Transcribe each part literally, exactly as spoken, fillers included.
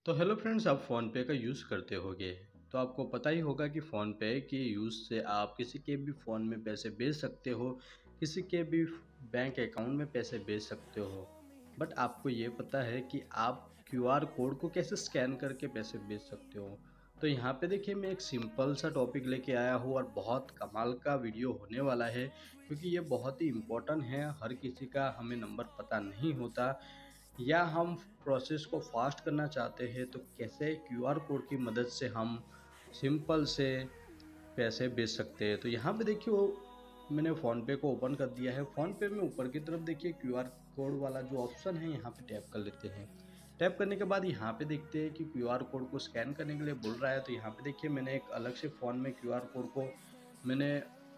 तो hello friends, आप PhonePe का यूज़ करते होगे। तो आपको पता ही होगा कि फ़ोनपे के यूज़ से आप किसी के भी फ़ोन में पैसे भेज सकते हो, किसी के भी बैंक अकाउंट में पैसे भेज सकते हो। बट आपको ये पता है कि आप क्यूआर कोड को कैसे स्कैन करके पैसे भेज सकते हो। तो यहाँ पे देखिए, मैं एक सिंपल सा टॉपिक लेके आया हूँ और बहुत कमाल का वीडियो होने वाला है, क्योंकि ये बहुत ही इम्पोर्टेंट है। हर किसी का हमें नंबर पता नहीं होता, या हम प्रोसेस को फास्ट करना चाहते हैं, तो कैसे क्यूआर कोड की मदद से हम सिंपल से पैसे भेज सकते हैं। तो यहाँ पे देखिए, वो मैंने फ़ोनपे को ओपन कर दिया है। फ़ोनपे में ऊपर की तरफ देखिए क्यूआर कोड वाला जो ऑप्शन है, यहाँ पे टैप कर लेते हैं। टैप करने के बाद यहाँ पे देखते हैं कि क्यूआर कोड को स्कैन करने के लिए बोल रहा है। तो यहाँ पे देखिए, मैंने एक अलग से फ़ोन में क्यूआर कोड को मैंने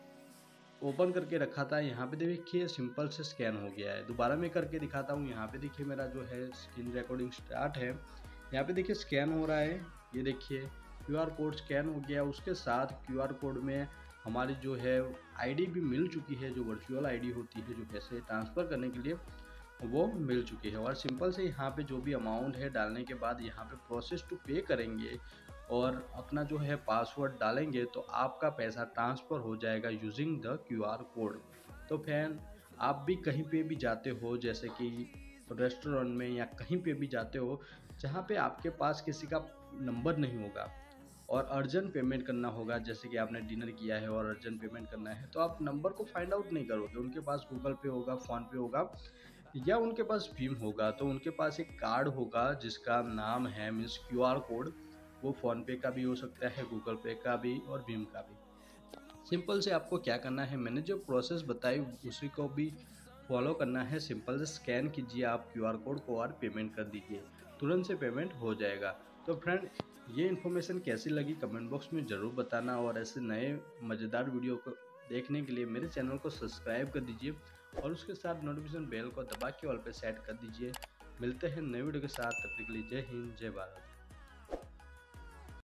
ओपन करके रखा था। यहाँ पे देखिए सिंपल से स्कैन हो गया है। दोबारा मैं करके दिखाता हूँ। यहाँ पे देखिए मेरा जो है स्क्रीन रिकॉर्डिंग स्टार्ट है। यहाँ पे देखिए स्कैन हो रहा है। ये देखिए क्यूआर कोड स्कैन हो गया। उसके साथ क्यूआर कोड में हमारी जो है आईडी भी मिल चुकी है, जो वर्चुअल आईडी होती है, जो पैसे ट्रांसफ़र करने के लिए वो मिल चुकी है। और सिंपल से यहाँ पे जो भी अमाउंट है डालने के बाद यहाँ पे प्रोसेस टू पे करेंगे और अपना जो है पासवर्ड डालेंगे, तो आपका पैसा ट्रांसफ़र हो जाएगा यूजिंग द क्यूआर कोड। तो फ्रेंड, आप भी कहीं पे भी जाते हो, जैसे कि रेस्टोरेंट में या कहीं पे भी जाते हो जहाँ पे आपके पास किसी का नंबर नहीं होगा और अर्जेंट पेमेंट करना होगा, जैसे कि आपने डिनर किया है और अर्जेंट पेमेंट करना है, तो आप नंबर को फाइंड आउट नहीं करोगे। उनके पास गूगल पे होगा, फ़ोन पे होगा, या उनके पास भीम होगा। तो उनके पास एक कार्ड होगा जिसका नाम है मीन्स क्यूआर कोड। वो फ़ोन पे का भी हो सकता है, गूगल पे का भी और भीम का भी। सिंपल से आपको क्या करना है, मैंने जो प्रोसेस बताई उसी को भी फॉलो करना है। सिंपल से स्कैन कीजिए आप क्यूआर कोड को और पेमेंट कर दीजिए, तुरंत से पेमेंट हो जाएगा। तो फ्रेंड, ये इन्फॉर्मेशन कैसी लगी कमेंट बॉक्स में ज़रूर बताना, और ऐसे नए मज़ेदार वीडियो को देखने के लिए मेरे चैनल को सब्सक्राइब कर दीजिए और उसके साथ नोटिफिकेशन बेल को दबा के ऑल पे सेट कर दीजिए। मिलते हैं नए वीडियो के साथ, तब तक के लिए जय हिंद, जय भारत।